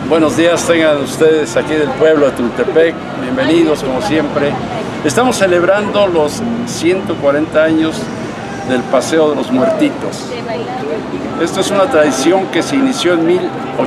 Buenos días tengan ustedes aquí del pueblo de Tultepec, bienvenidos como siempre. Estamos celebrando los 140 años del Paseo de los Muertitos. Esto es una tradición que se inició en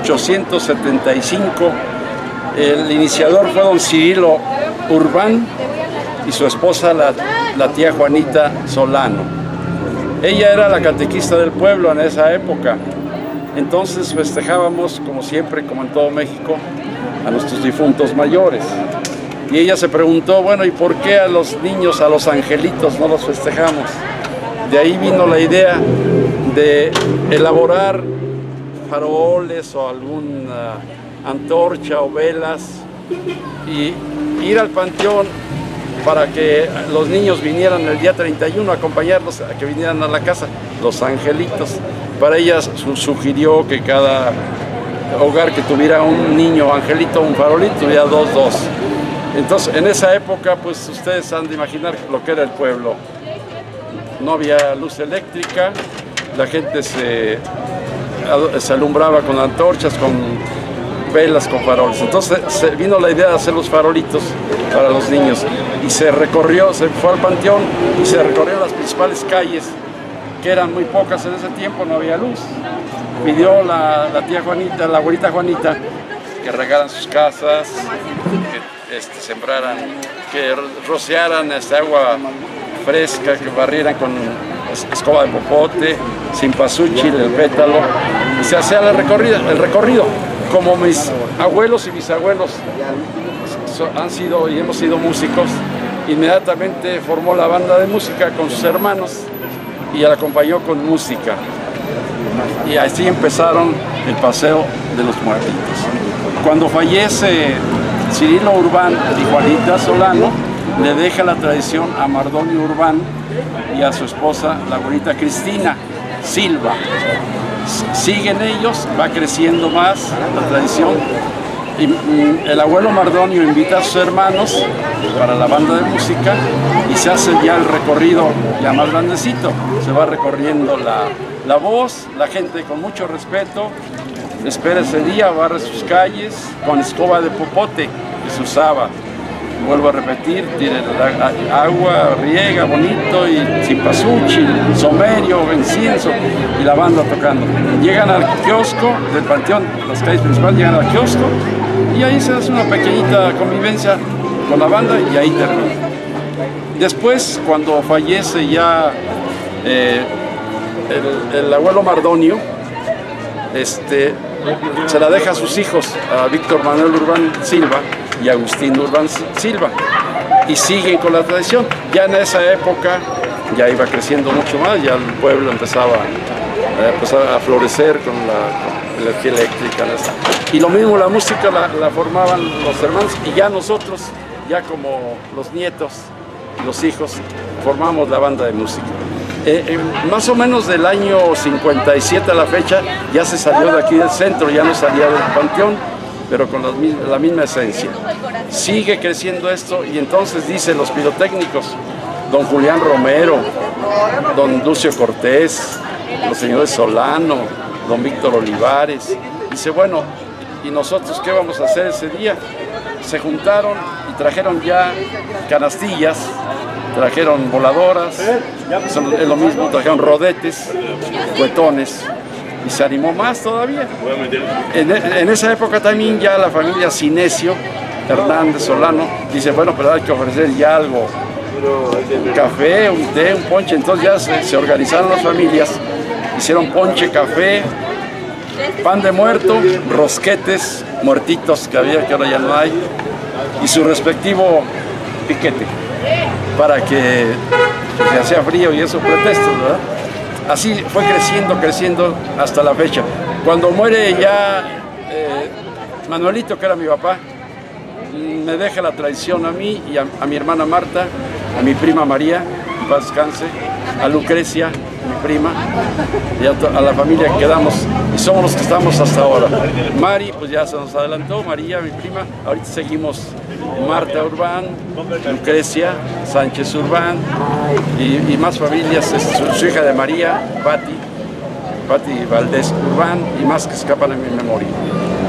1875. El iniciador fue don Cirilo Urbán y su esposa la tía Juanita Solano. Ella era la catequista del pueblo en esa época. Entonces festejábamos, como siempre, como en todo México, a nuestros difuntos mayores. Y ella se preguntó, bueno, ¿y por qué a los niños, a los angelitos, no los festejamos? De ahí vino la idea de elaborar faroles o alguna antorcha o velas y ir al panteón para que los niños vinieran el día 31 a acompañarlos, a que vinieran a la casa, los angelitos. Para ella sugirió que cada hogar que tuviera un niño angelito, un farolito, tuviera dos. Entonces, en esa época, pues ustedes han de imaginar lo que era el pueblo. No había luz eléctrica, la gente se alumbraba con antorchas, con velas, con faroles. Entonces vino la idea de hacer los farolitos para los niños y se fue al panteón y se recorrió las principales calles, que eran muy pocas en ese tiempo, no había luz. Pidió la tía Juanita, la abuelita Juanita, que regaran sus casas, que sembraran, que rociaran agua fresca, que barrieran con escoba de popote, cempasúchil, el pétalo, y se hacía el recorrido. Como mis abuelos y bisabuelos han sido y hemos sido músicos, inmediatamente formó la banda de música con sus hermanos y la acompañó con música. Y así empezaron el Paseo de los Muertitos. Cuando fallece Cirilo Urbán y Juanita Solano, le deja la tradición a Mardonio Urbán y a su esposa, la abuelita Cristina Silva. Siguen ellos, va creciendo más la tradición. Y el abuelo Mardonio invita a sus hermanos para la banda de música y se hace ya el recorrido ya más grandecito. Se va recorriendo la voz, la gente con mucho respeto espera ese día, barre sus calles con escoba de popote que se usaba. Vuelvo a repetir, tiene agua, riega bonito y cempasúchil, somerio, incienso y la banda tocando. Llegan al kiosco del panteón, las calles principales llegan al kiosco y ahí se hace una pequeñita convivencia con la banda y ahí termina. Después, cuando fallece ya el abuelo Mardonio, se la deja a sus hijos, a Víctor Manuel Urbán Silva y Agustín Urbán Silva, y siguen con la tradición. Ya en esa época ya iba creciendo mucho más, ya el pueblo empezaba a florecer con la energía eléctrica. Y lo mismo la música la formaban los hermanos y ya nosotros, ya como los nietos, los hijos, formamos la banda de música. Más o menos del año 57 a la fecha ya se salió de aquí del centro, ya no salía del panteón, pero con la misma esencia. Sigue creciendo esto y entonces dicen los pirotécnicos, don Julián Romero, don Lucio Cortés, los señores Solano, don Víctor Olivares, dice, bueno, ¿y nosotros qué vamos a hacer ese día? Se juntaron y trajeron ya canastillas, trajeron voladoras, es lo mismo, trajeron rodetes, cuetones, y se animó más todavía. En esa época también ya la familia Cinesio Hernández Solano dice, bueno, pero hay que ofrecer ya algo, un café, un té, un ponche. Entonces ya se organizaron las familias, hicieron ponche, café, pan de muerto, rosquetes, muertitos que había, que ahora ya no hay, y su respectivo piquete, para que se hacía frío y eso pretextos, ¿verdad? Así fue creciendo hasta la fecha. Cuando muere ya Manuelito, que era mi papá, me deja la tradición a mí y a mi hermana Marta, a mi prima María, en paz descanse, a Lucrecia, mi prima, y a la familia que quedamos, y somos los que estamos hasta ahora. Mari, pues ya se nos adelantó, María, mi prima, ahorita seguimos Marta Urbán, Lucrecia, Sánchez Urbán, y más familias, su hija de María, Patti Valdés Urbán, y más que escapan a mi memoria.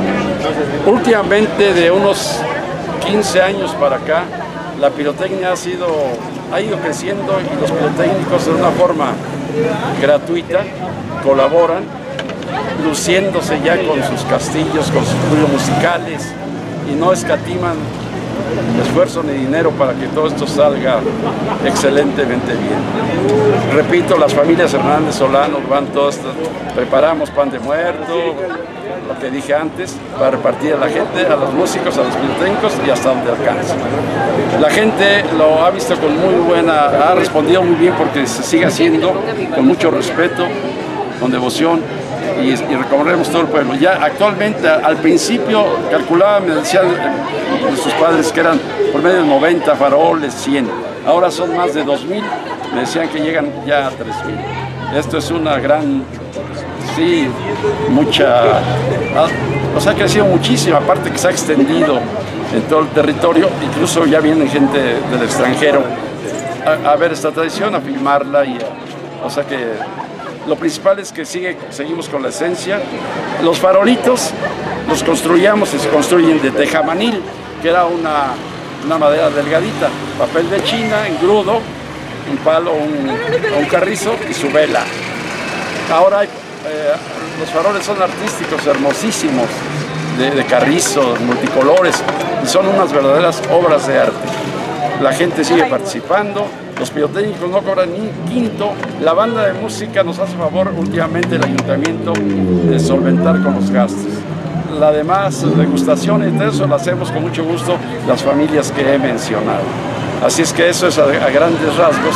Últimamente, de unos 15 años para acá, la pirotecnia ha ido creciendo y los pirotécnicos de una forma gratuita colaboran, luciéndose ya con sus castillos, con sus ruidos musicales, y no escatiman esfuerzo ni dinero para que todo esto salga excelentemente bien. Repito, las familias Hernández Solano van todas, preparamos pan de muerto, lo que dije antes, para repartir a la gente, a los músicos, a los pirotécnicos y hasta donde alcance. La gente lo ha visto con muy buena, ha respondido muy bien porque se sigue haciendo con mucho respeto, con devoción, y recorremos todo el pueblo. Ya actualmente, al principio calculaba, me decían sus padres que eran por medio de 90 faroles, 100. Ahora son más de 2000, me decían que llegan ya a 3000. Esto es una gran, sí, mucha, o sea, ha crecido muchísimo, aparte que se ha extendido en todo el territorio, incluso ya viene gente del extranjero a ver esta tradición, a filmarla, o sea que lo principal es que seguimos con la esencia. Los farolitos los construíamos y se construyen de tejamanil, que era una madera delgadita, papel de China, engrudo, un palo, un carrizo y su vela. Ahora los faroles son artísticos, hermosísimos, de carrizo, multicolores, y son unas verdaderas obras de arte. La gente sigue participando, los pirotécnicos no cobran ni un quinto, la banda de música nos hace favor últimamente el ayuntamiento de solventar con los gastos. La demás degustación y todo eso lo hacemos con mucho gusto las familias que he mencionado. Así es que eso es a grandes rasgos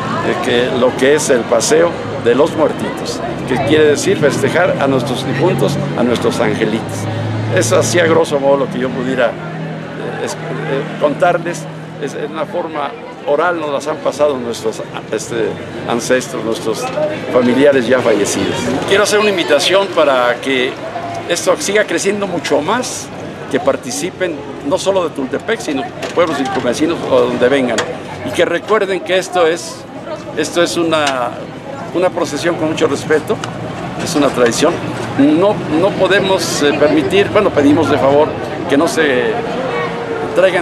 lo que es el paseo de los muertitos, que quiere decir festejar a nuestros difuntos, a nuestros angelitos. Eso así a grosso modo lo que yo pudiera contarles. Es en una forma oral nos las han pasado nuestros ancestros, nuestros familiares ya fallecidos. Quiero hacer una invitación para que esto siga creciendo mucho más, que participen no solo de Tultepec, sino pueblos circunvecinos o donde vengan, y que recuerden que esto es una procesión con mucho respeto, es una tradición. No podemos permitir, bueno, pedimos de favor que no se traigan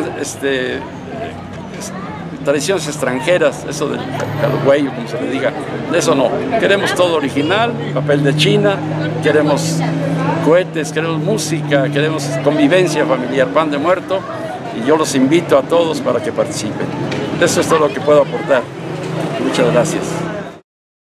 tradiciones extranjeras, eso del calogüeyo, como se le diga, de eso no. Queremos todo original, papel de China, queremos cohetes, queremos música, queremos convivencia familiar, pan de muerto, y yo los invito a todos para que participen. Eso es todo lo que puedo aportar. Muchas gracias.